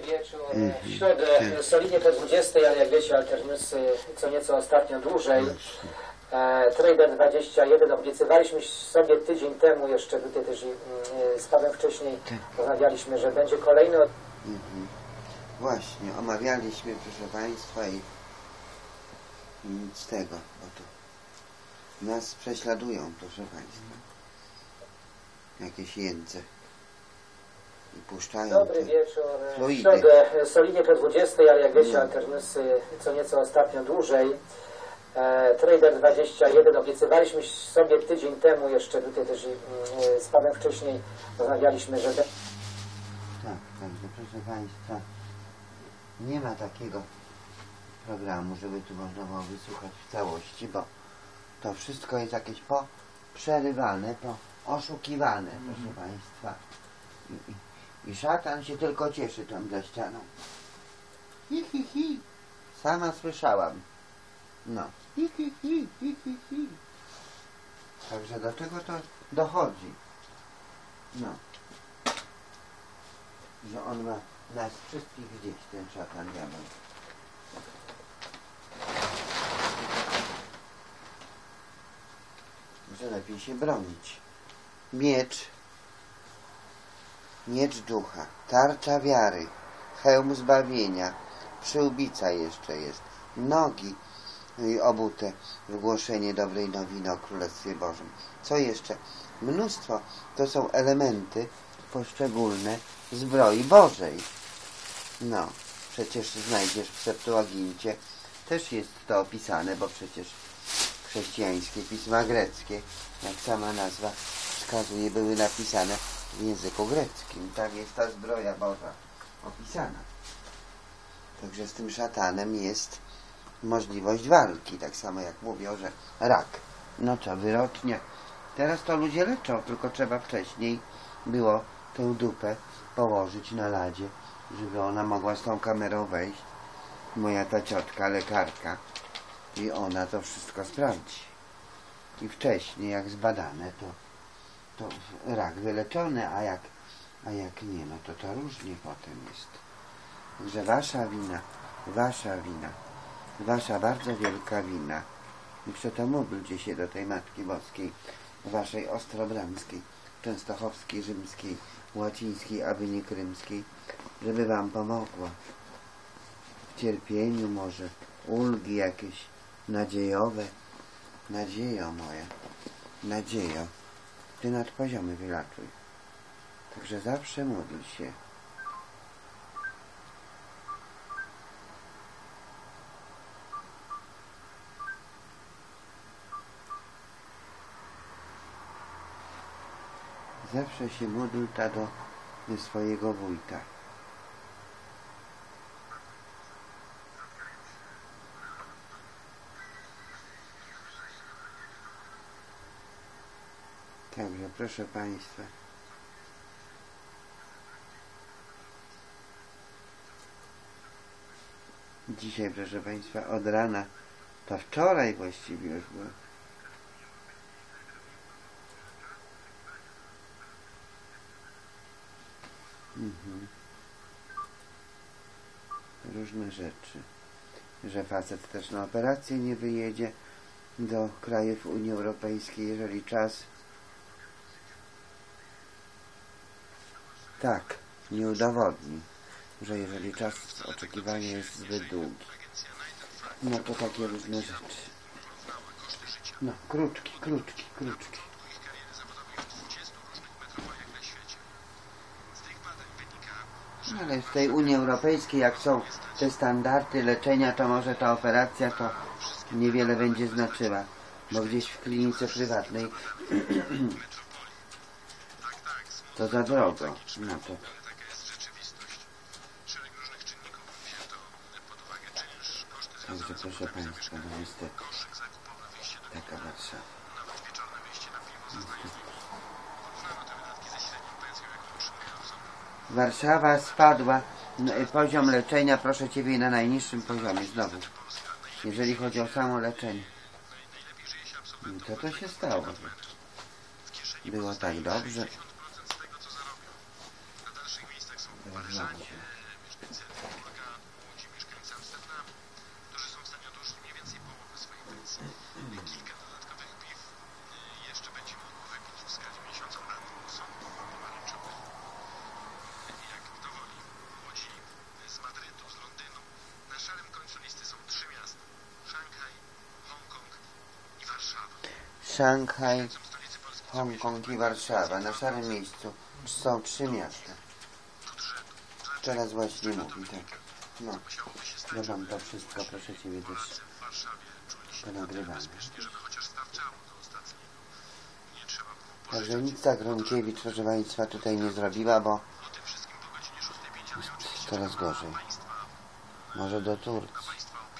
wieczór, w środę, solidnie po 20, ale jak wiecie, alternusy co nieco ostatnio dłużej. Trader 21, obiecywaliśmy sobie tydzień temu, jeszcze tutaj też z Pawłem wcześniej rozmawialiśmy, że będzie kolejny... Właśnie, omawialiśmy, proszę Państwa, i nic z tego, bo to nas prześladują, proszę Państwa. Jakieś jędze. I puszczają Dobry wieczór, w fluidy. środę, solidnie po 20, ale jak wiecie, alternusy co nieco ostatnio dłużej. Trader 21, obiecywaliśmy sobie tydzień temu, jeszcze tutaj też z Pawłem wcześniej rozmawialiśmy, że... Tak, także proszę Państwa, nie ma takiego programu, żeby tu można było wysłuchać w całości, bo to wszystko jest jakieś przerywane, oszukiwane, proszę Państwa. I szatan się tylko cieszy tam za ścianą. Hi, hi, hi. Sama słyszałam. No. Hi, hi, hi, hi, hi, hi. Także do czego to dochodzi? No. Że on ma nas wszystkich gdzieś, ten szatan diabeł. Że lepiej się bronić. Miecz ducha, tarcza wiary, hełm zbawienia, przyłbica jeszcze jest, nogi obute w głoszenie dobrej nowiny o Królestwie Bożym. Co jeszcze? Mnóstwo. To są elementy poszczególne zbroi Bożej. No, przecież znajdziesz w Septuagincie, też jest to opisane, bo przecież chrześcijańskie pisma greckie, jak sama nazwa wskazuje, były napisane w języku greckim. Tam jest ta zbroja Boża opisana. Także z tym szatanem jest możliwość walki, tak samo jak mówią, że rak. No co, wyrocznie. Teraz to ludzie leczą, tylko trzeba wcześniej było tę dupę położyć na ladzie, żeby ona mogła z tą kamerą wejść. Moja ta ciotka, lekarka, i ona to wszystko sprawdzi. I wcześniej, jak zbadane, to rak wyleczony, a jak nie, no to różnie potem jest. Że wasza wina, wasza bardzo wielka wina. I przeto módlcie się do tej Matki Boskiej, waszej ostrobramskiej, częstochowskiej, rzymskiej, łacińskiej, aby nie krymskiej, żeby wam pomogła. W cierpieniu może, ulgi jakieś nadziejowe. Nadziejo moja, nadziejo, ty nad poziomy wylatuj. Także zawsze módl się. Zawsze się módl ta do swojego wójta. Także proszę Państwa, dzisiaj, proszę Państwa, od rana, to wczoraj właściwie już było, różne rzeczy, że facet też na operację nie wyjedzie do krajów Unii Europejskiej, jeżeli czas nie udowodni, że jeżeli czas oczekiwania jest zbyt długi. No to takie różne rzeczy. No, kruczki. Ale w tej Unii Europejskiej, jak są te standardy leczenia, to może ta operacja to niewiele będzie znaczyła, bo gdzieś w klinice prywatnej to za drogo. No to. Także proszę Państwa, no niestety taka Warszawa. Warszawa spadła, poziom leczenia, proszę Ciebie, na najniższym poziomie znowu, jeżeli chodzi o samo leczenie. To się stało. Było tak dobrze. Szanghaj, Hongkong i Warszawa. Na szarym miejscu są 3 miasta. Teraz właśnie mówi, tak. No, ja mam to wszystko, proszę Ciebie też ponagrywane. Także nic ta Gronkiewicz, proszę Państwa, tutaj nie zrobiła, bo jest coraz gorzej. Może do Turcji.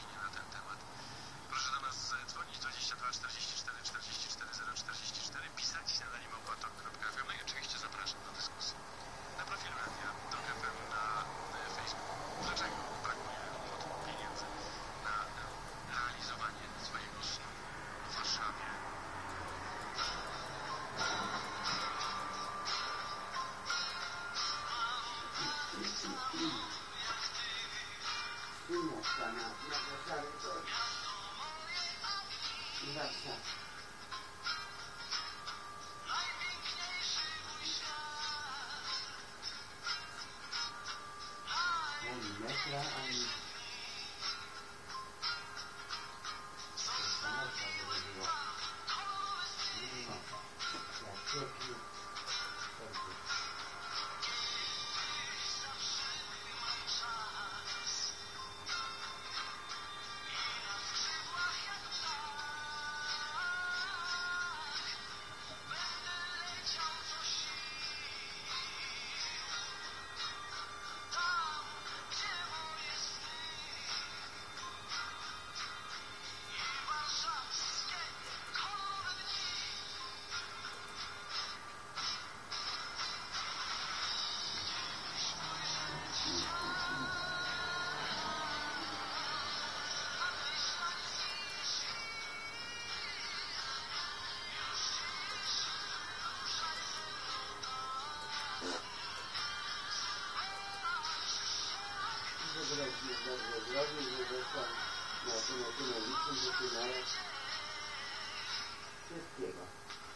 Wszystkiego.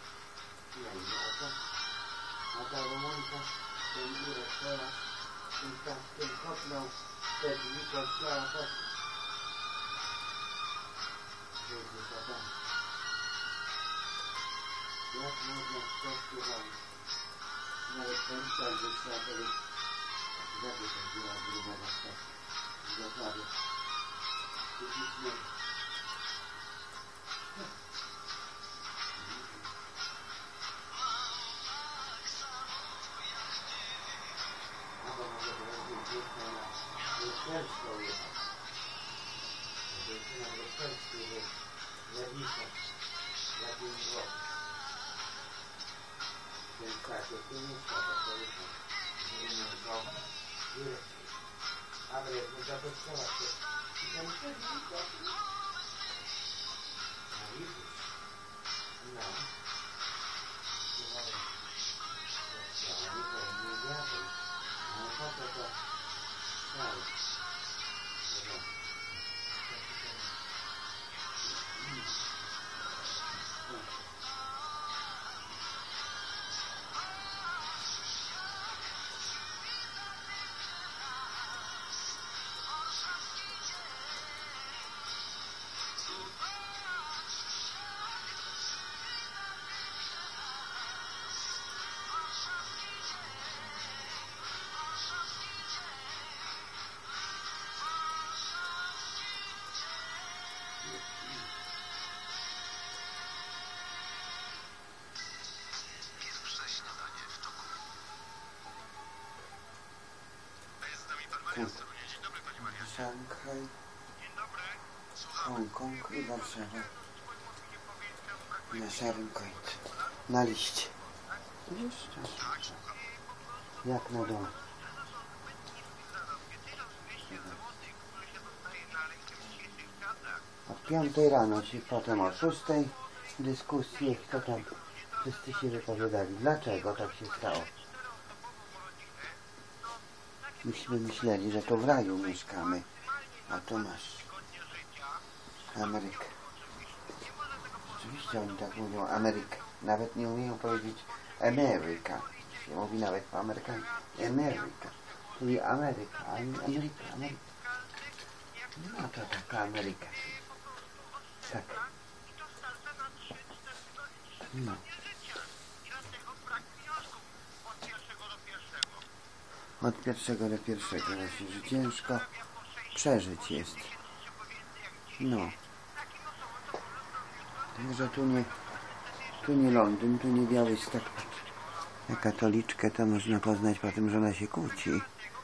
A ta Romanka, ten Irek teraz, tym kopnął te drzwi kościoła poszli. Jak można w kościół walić? Nawet końca wyszła, to już zabieg była grubego stopnia. Dokładnie. Albo może będzie na Wyszerską jechać. Będzie na Wyszerską zawisać na 5 zł. Więc tak, to nie trzeba pojechać. Nie wiem, co jest. Ale jak nie zapoczęła się, i ten wtedy nie. A widzisz? No. Nie wiadomo. No po co to stało? Szanghaj, Hongkong i Warszawa na szarym końcu, na liście. Jeszcze jak na dole. Od 5 rano się potem o 6 dyskusje, kto tam wszyscy się wypowiadali. Dlaczego tak się stało? Myśmy myśleli, że to w raju mieszkamy. A to masz Amerykę. Oczywiście oni tak mówią Amerykę. Nawet nie umieją powiedzieć Ameryka. Się mówi nawet po amerykańsku Ameryka. Czyli Ameryka, a nie Ameryka, Ameryka. No to taka Ameryka. Tak. No. Od pierwszego do pierwszego właśnie, że ciężko przeżyć jest. No. Także tu nie Londyn, tu nie Białystok. A katoliczkę to można poznać po tym, że ona się kłóci.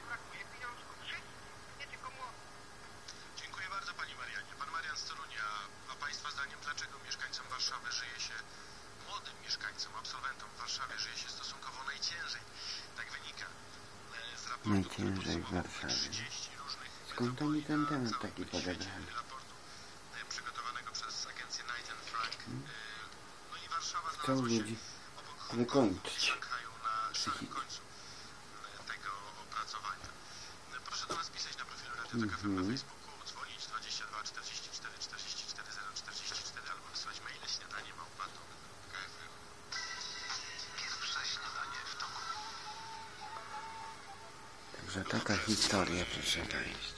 Dziękuję bardzo Pani Marianie. Pan Marian z Torunia. A Państwa zdaniem dlaczego mieszkańcom Warszawy żyje się, młodym mieszkańcom, absolwentom w Warszawie żyje się stosunkowo najciężej? Tak wynika z raportu, Najciężej w Warszawie. 30 różnych Skąd oni ten temat taki podebrali? raportu przygotowanego przez agencję Knight & Frank. No i Warszawa Chcą znalazła się ludzi obok wykończyć. Szanghaju na szarym końcu tego opracowania. Proszę do nas pisać na profilu Radio Tok FM na Facebooku, dzwonić 22 44 44 044 albo wysłać maile śniadanie@tok.fm. Pierwsze śniadanie w toku. Także taka historia, proszę Państwa.